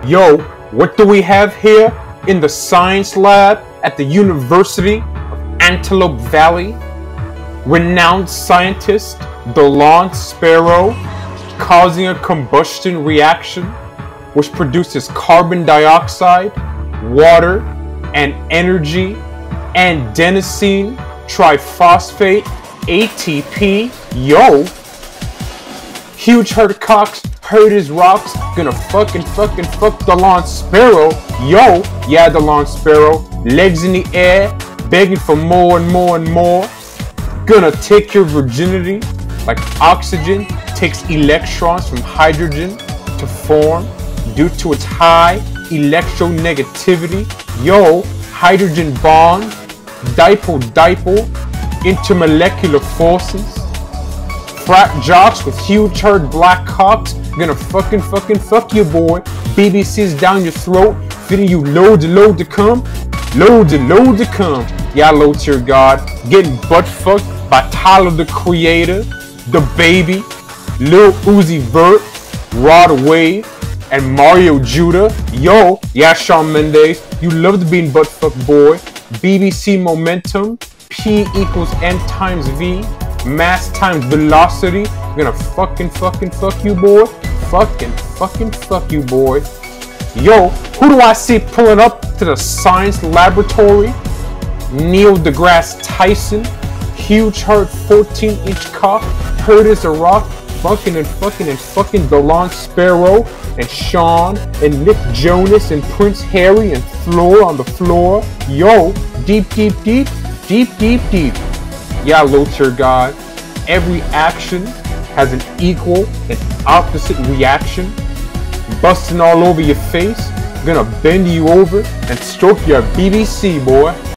Yo, what do we have here in the science lab at the University of Antelope Valley? Renowned scientist, the lawn sparrow, causing a combustion reaction which produces carbon dioxide, water, and energy, and adenosine triphosphate, ATP. Yo, huge herd cocks, herd his rocks, gonna fuck the lawn sparrow. Yo, yeah, the lawn sparrow, legs in the air, begging for more and more and more. Gonna take your virginity like oxygen takes electrons from hydrogen to form due to its high electronegativity. Yo, hydrogen bond, dipole, intermolecular forces. Frat jocks with huge herd black cocks gonna fuck you, boy. BBC's down your throat, feeding you loads to come. Loads to come. Yeah, low tier god, getting butt fucked by Tyler the Creator, the Baby, Lil Uzi Vert, Rod Wave, and Mario Judah. Yo, yeah, Shawn Mendes, you love the being butt fucked, boy. BBC momentum, P equals N times V, mass times velocity. Gonna fucking fuck you, boy. Fucking fuck you, boy. Yo, who do I see pulling up to the science laboratory? Neil deGrasse Tyson, huge herd, 14-inch cock, herd as a rock, fucking the lawn sparrow, and Sean, and Nick Jonas, and Prince Harry, and Floor on the floor. Yo, deep. Yeah, low tier god, every action has an equal and opposite reaction. Busting all over your face, gonna bend you over and stroke your BBC, boy.